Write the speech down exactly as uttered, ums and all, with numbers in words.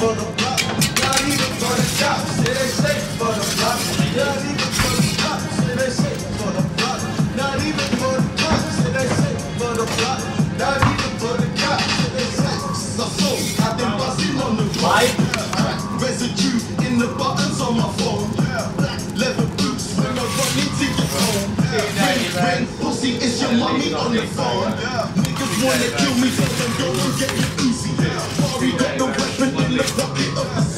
for the block, not even for the cops. Say they safe for the block, not even for the cops. Say they safe for the block, not even for the cops. Say they safe for the block, not even for the cops. Say they safe. So so I've been busting on the block. Residue in the buttons on my phone. Black leather boots when I run into your home. Ring, ring, pussy, it's your mommy on the phone. Niggas wanna kill me, so then go and get it easy. Barry got the weapon in the pocket of the